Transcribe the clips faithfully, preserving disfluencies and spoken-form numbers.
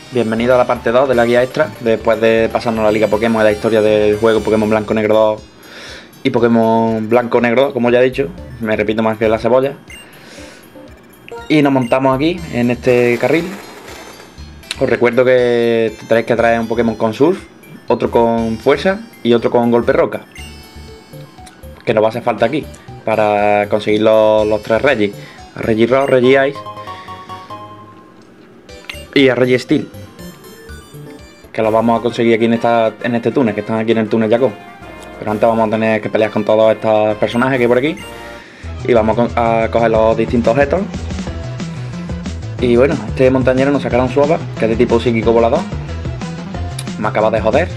Bienvenido a la parte dos de la guía extra, después de pasarnos la Liga Pokémon y la historia del juego Pokémon Blanco Negro dos y Pokémon Blanco Negro dos, como ya he dicho, me repito más que la cebolla. Y nos montamos aquí, en este carril. Os recuerdo que tenéis que traer un Pokémon con Surf, otro con Fuerza y otro con Golpe Roca, que nos va a hacer falta aquí, para conseguir los, los tres Regis, a Regirock, Regice y a Registeel, que los vamos a conseguir aquí en, esta, en este túnel, que están aquí en el túnel Yacón. Pero antes vamos a tener que pelear con todos estos personajes que hay por aquí, y vamos a coger los distintos objetos. Y bueno, este montañero nos sacará un Suaba, que es de tipo psíquico volador. Me acaba de joder,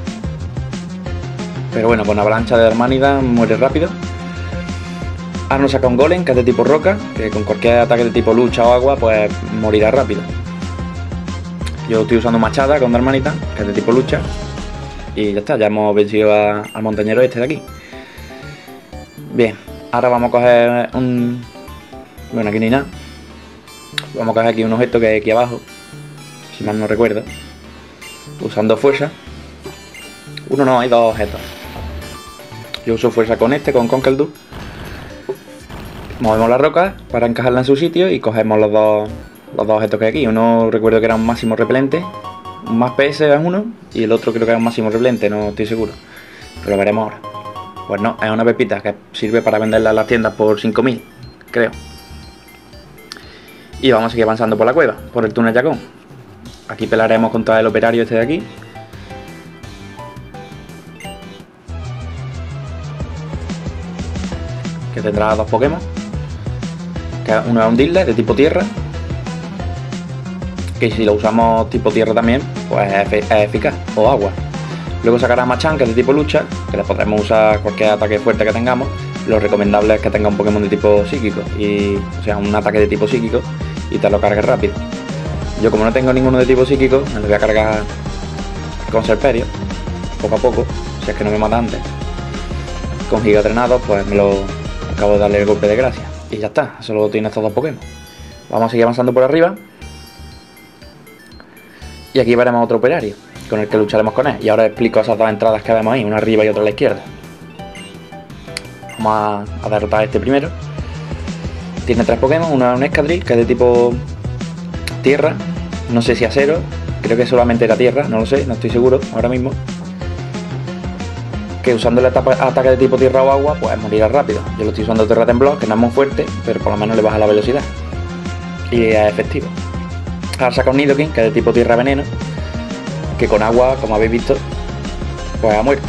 pero bueno, con una avalancha de Hermanida muere rápido. Ahora nos saca un Golem, que es de tipo roca, que con cualquier ataque de tipo lucha o agua pues morirá rápido. Yo estoy usando Machada con Hermanita, que es de tipo lucha. Y ya está, ya hemos vencido a, al montañero este de aquí. Bien, ahora vamos a coger un... Bueno, aquí ni nada. Vamos a coger aquí un objeto que hay aquí abajo, si mal no recuerdo. Usando fuerza. Uno no, hay dos objetos. Yo uso fuerza con este, con Conkeldurr. Movemos la roca para encajarla en su sitio y cogemos los dos, los dos objetos que hay aquí. Uno recuerdo que era un máximo repelente, un más P S es uno, y el otro creo que era un máximo repelente, no estoy seguro, pero lo veremos ahora. Pues no, es una pepita que sirve para venderla en las tiendas por cinco mil, creo. Y vamos a seguir avanzando por la cueva, por el túnel Yacón. Aquí pelearemos contra el operario este de aquí. Que tendrá dos Pokémon. Que uno es un Diglett de tipo tierra, que si lo usamos tipo tierra también, pues es, es eficaz, o agua. Luego sacará Machamp, que es de tipo lucha, que le podremos usar cualquier ataque fuerte que tengamos. Lo recomendable es que tenga un Pokémon de tipo psíquico, y, o sea, un ataque de tipo psíquico, y te lo cargues rápido. Yo, como no tengo ninguno de tipo psíquico, me lo voy a cargar con Serperior, poco a poco, si es que no me mata antes. Con Giga Drenado, pues me lo acabo de darle el golpe de gracia. Y ya está, solo tiene estos dos Pokémon. Vamos a seguir avanzando por arriba. Y aquí veremos otro operario, con el que lucharemos con él. Y ahora explico esas dos entradas que vemos ahí, una arriba y otra a la izquierda. Vamos a, a derrotar a este primero. Tiene tres Pokémon, uno es un Escadrille, que es de tipo tierra. No sé si acero, creo que solamente era tierra, no lo sé, no estoy seguro ahora mismo. Que usando el ataque de tipo tierra o agua, pues morirá rápido. Yo lo estoy usando Terra Temblor, que no es muy fuerte, pero por lo menos le baja la velocidad. Y es efectivo. Ahora saca un Nidoking, que es de tipo tierra veneno, que con agua, como habéis visto, pues ha muerto.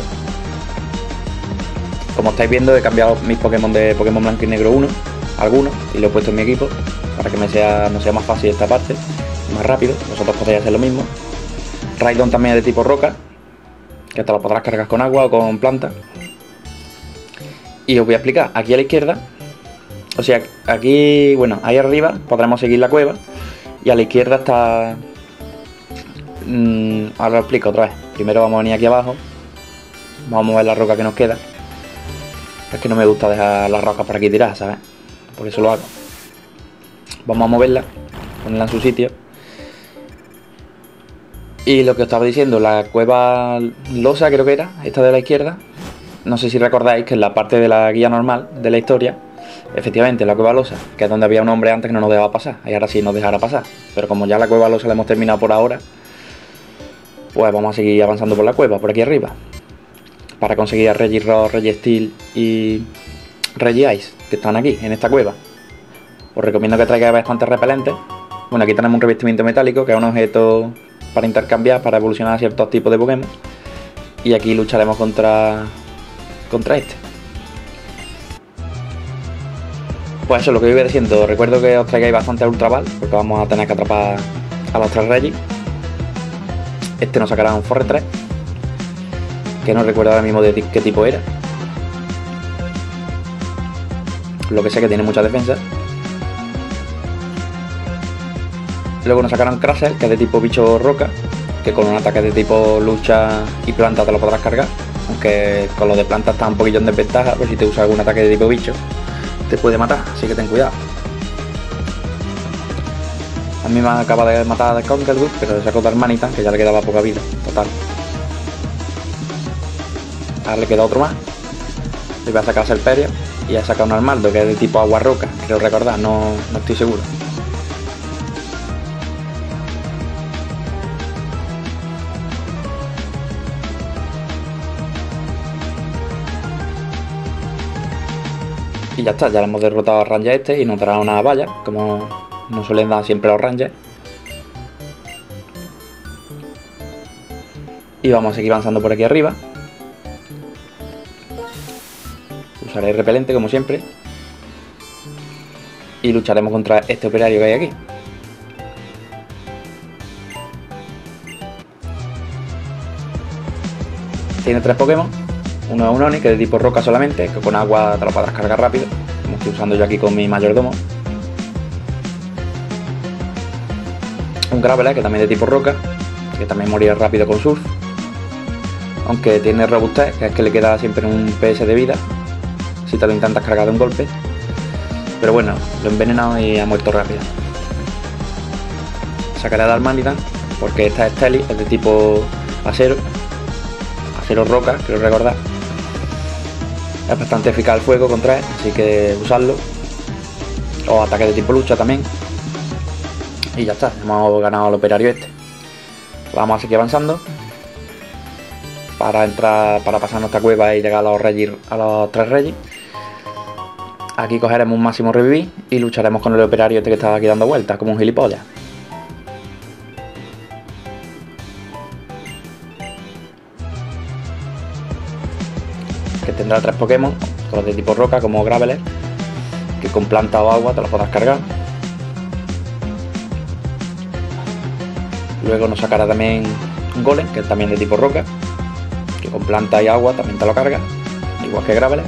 Como estáis viendo, he cambiado mis Pokémon de Pokémon Blanco y Negro uno, algunos, y lo he puesto en mi equipo, para que me sea, no sea más fácil esta parte, más rápido. Vosotros podéis hacer lo mismo. Raidon también es de tipo roca, que te lo podrás cargar con agua o con planta. Y os voy a explicar, aquí a la izquierda, o sea, aquí, bueno, ahí arriba podremos seguir la cueva, y a la izquierda está... Mm, ahora lo explico otra vez. Primero vamos a venir aquí abajo, vamos a mover la roca que nos queda. Es que no me gusta dejar las rocas por aquí tiradas, ¿sabes? Por eso lo hago. Vamos a moverla, ponerla en su sitio. Y lo que os estaba diciendo, la cueva losa creo que era, esta de la izquierda. No sé si recordáis que en la parte de la guía normal de la historia, efectivamente, la cueva losa, que es donde había un hombre antes que no nos dejaba pasar, y ahora sí nos dejará pasar. Pero como ya la cueva losa la hemos terminado por ahora, pues vamos a seguir avanzando por la cueva, por aquí arriba, para conseguir a Regirock, Registeel y Regice, que están aquí, en esta cueva. Os recomiendo que traigáis bastantes repelentes. Bueno, aquí tenemos un revestimiento metálico, que es un objeto para intercambiar, para evolucionar a ciertos tipos de Pokémon. Y aquí lucharemos contra, contra este. Pues eso es lo que iba diciendo. Recuerdo que os traigáis bastante Ultra Ball, porque vamos a tener que atrapar a los tres Regis. Este nos sacará un Forretress, que no recuerdo ahora mismo de qué tipo era. Lo que sé que tiene mucha defensa. Luego nos sacarán Crusher, que es de tipo bicho roca, que con un ataque de tipo lucha y planta te lo podrás cargar. Aunque con lo de planta está un poquillo en desventaja, pues si te usa algún ataque de tipo bicho te puede matar, así que ten cuidado. A mí me acaba de matar de Conqueror, pero le sacó de Armanitan, que ya le quedaba poca vida, total. Ahora le queda otro más. Le voy a sacar a Serperia y a sacar un Armaldo, que es de tipo agua roca, creo recordar, no, no estoy seguro. Y ya está, ya le hemos derrotado a Ranger este y nos dará una valla, como nos suelen dar siempre los Rangers. Y vamos a seguir avanzando por aquí arriba. Usaré el repelente como siempre. Y lucharemos contra este operario que hay aquí. Tiene tres Pokémon. Uno es un Oni, que es de tipo roca solamente, que con agua te lo podrás cargar rápido, como estoy usando yo aquí con mi mayordomo. Un Graveler, que también es de tipo roca, que también morirá rápido con surf. Aunque tiene robustez, que es que le queda siempre un P S de vida si te lo intentas cargar de un golpe. Pero bueno, lo he envenenado y ha muerto rápido. Sacaré a Darmanitan, porque esta es Steli, es de tipo acero. Acero roca, quiero recordar. Es bastante eficaz el fuego contra él, así que usarlo. O ataque de tipo lucha también. Y ya está, hemos ganado al operario este. Vamos a seguir avanzando para entrar, para pasar nuestra cueva y llegar a los reyes, a los tres reyes. Aquí cogeremos un máximo revivir y lucharemos con el operario este que estaba aquí dando vueltas, como un gilipollas. Que tendrá tres Pokémon, todos de tipo roca como Graveler, que con planta o agua te los podrás cargar. Luego nos sacará también un Golem, que es también de tipo roca, que con planta y agua también te lo carga, igual que Graveler.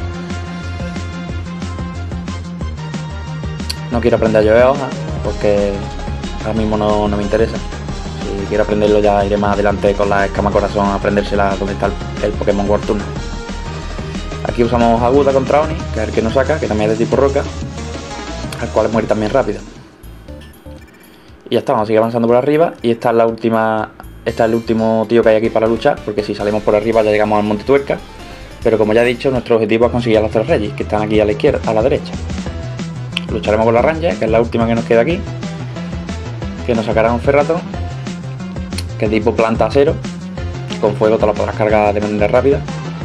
No quiero aprender a llover hojas, porque ahora mismo no, no me interesa. Si quiero aprenderlo ya iré más adelante con la escama corazón a aprendérsela donde está el, el Pokémon World Tour. Aquí usamos aguda contra Oni, que es el que nos saca, que también es de tipo roca, al cual muere también rápido. Y ya está, vamos a seguir avanzando por arriba. Y esta es la última, este es el último tío que hay aquí para luchar, porque si salimos por arriba ya llegamos al Monte Tuerca. Pero como ya he dicho, nuestro objetivo es conseguir a los tres reyes, que están aquí a la izquierda, a la derecha. Lucharemos con la Ranger, que es la última que nos queda aquí, que nos sacará un Ferraton, que es tipo planta acero, con fuego te lo podrás cargar de manera rápida.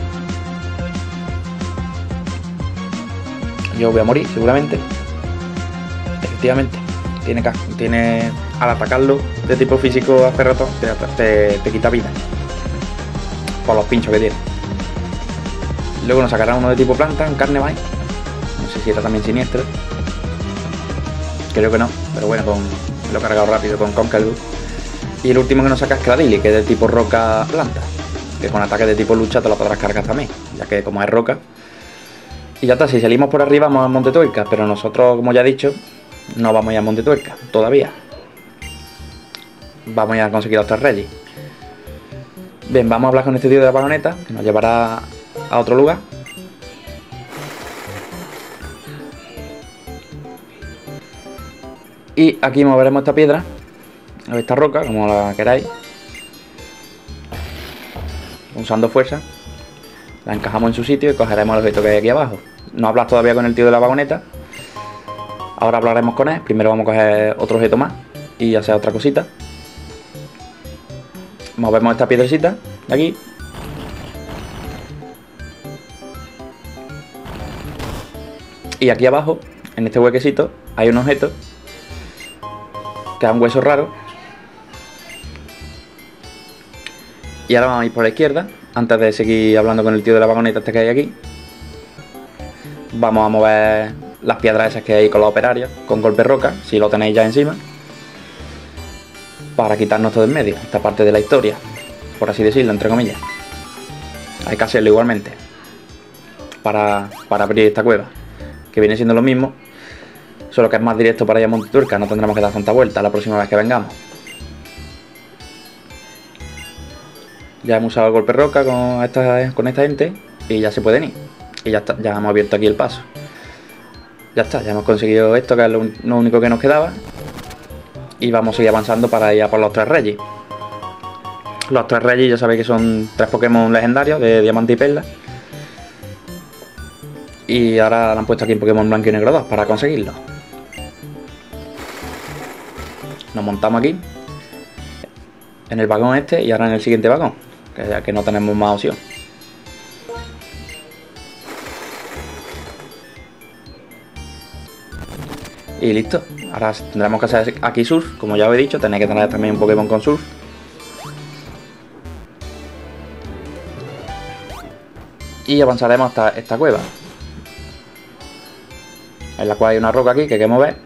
Yo voy a morir seguramente. Efectivamente, tiene, tiene al atacarlo de tipo físico a Ferraton te, te, te quita vida por los pinchos que tiene. Luego nos sacará uno de tipo planta, un Carnivine, no sé si era también siniestro, creo que no, pero bueno, con, lo he cargado rápido con Conqueror. Y el último que nos saca es Cradily, que es de tipo roca planta, que con ataque de tipo lucha te lo podrás cargar también, ya que como es roca. Y ya está, si salimos por arriba vamos a Monte Tuerca, pero nosotros, como ya he dicho, no vamos a ir a Monte Tuerca todavía. Vamos a ir a conseguir los tres reyes. Bien, vamos a hablar con este tío de la vagoneta, que nos llevará a otro lugar. Y aquí moveremos esta piedra, o esta roca, como la queráis, usando fuerza. La encajamos en su sitio y cogeremos el objeto que hay aquí abajo. No hablas todavía con el tío de la vagoneta. Ahora hablaremos con él. Primero vamos a coger otro objeto más y hacer otra cosita. Movemos esta piedrecita de aquí. Y aquí abajo, en este huequecito, hay un objeto que es un hueso raro. Y ahora vamos a ir por la izquierda. Antes de seguir hablando con el tío de la vagoneta este que hay aquí, vamos a mover las piedras esas que hay con los operarios, con golpe roca, si lo tenéis ya encima, para quitarnos todo en medio, esta parte de la historia, por así decirlo, entre comillas. Hay que hacerlo igualmente, para, para abrir esta cueva, que viene siendo lo mismo, solo que es más directo para ir a Monte Tuerca, no tendremos que dar tanta vuelta la próxima vez que vengamos. Ya hemos usado el golpe roca con esta, con esta gente y ya se pueden ir. Y ya está, ya hemos abierto aquí el paso. Ya está, ya hemos conseguido esto, que es lo, lo único que nos quedaba. y vamos a seguir avanzando para ir a por los tres reyes. Los tres reyes ya sabéis que son tres Pokémon legendarios de Diamante y Perla. Y ahora le han puesto aquí en Pokémon Blanco y Negro dos para conseguirlo. Nos montamos aquí en el vagón este y ahora en el siguiente vagón, que ya que no tenemos más opción. Y listo. Ahora tendremos que hacer aquí surf, como ya os he dicho, tenéis que tener también un Pokémon con surf. Y avanzaremos hasta esta cueva, en la cual hay una roca aquí que hay que mover.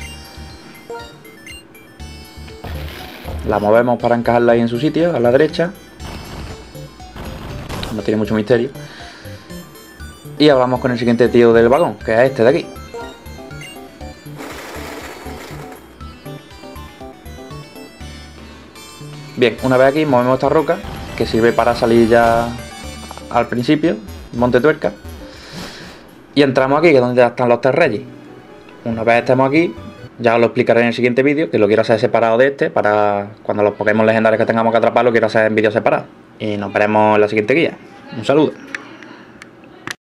La movemos para encajarla ahí en su sitio, a la derecha. No tiene mucho misterio. Y hablamos con el siguiente tío del vagón, que es este de aquí. Bien, una vez aquí movemos esta roca, que sirve para salir ya al principio, Monte Tuerca. Y entramos aquí, que es donde ya están los tres reyes. Una vez estemos aquí, ya os lo explicaré en el siguiente vídeo, que lo quiero hacer separado de este, para cuando los Pokémon legendarios que tengamos que atrapar lo quiero hacer en vídeo separado. Y nos veremos en la siguiente guía. Un saludo.